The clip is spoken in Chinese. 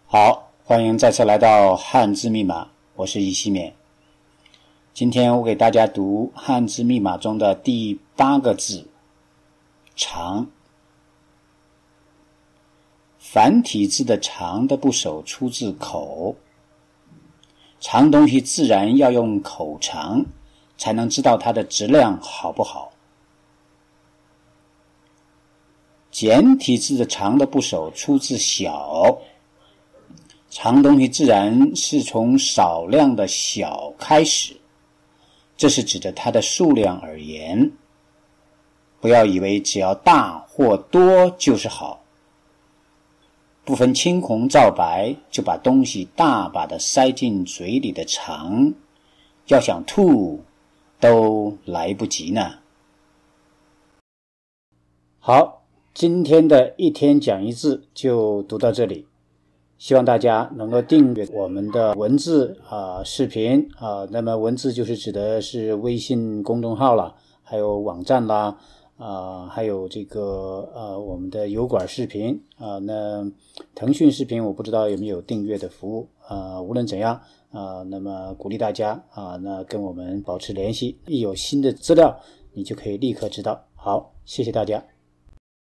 好，欢迎再次来到汉字密码，我是易希勉。今天我给大家读汉字密码中的第8个字长。繁体字的长的部首出自口，长东西自然要用口尝才能知道它的质量好不好。简体字的长的部首出自小，长东西自然是从少量的小开始，这是指着它的数量而言。不要以为只要大或多就是好，不分青红皂白就把东西大把的塞进嘴里的长，要想吐都来不及呢。好，今天的一天讲一字就读到这里，希望大家能够订阅我们的文字视频那么文字就是指的是微信公众号啦，还有网站啦，还有这个我们的油管视频那腾讯视频我不知道有没有订阅的服务无论怎样那么鼓励大家那跟我们保持联系，一有新的资料你就可以立刻知道。好，谢谢大家。